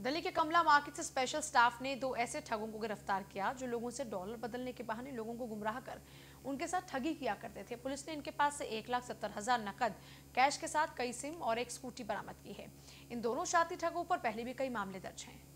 दिल्ली के कमला मार्केट से special staff ने दो ऐसे ठगों को गिरफ्तार किया जो लोगों से डॉलर बदलने के बहाने लोगों को गुमराह कर उनके साथ ठगी किया करते थे। पुलिस ने इनके पास से 1,70,000 नकद कैश के साथ कई सिम और एक स्कूटी बरामद की है। इन दोनों शातिर ठगों पर पहले भी कई मामले दर्ज हैं।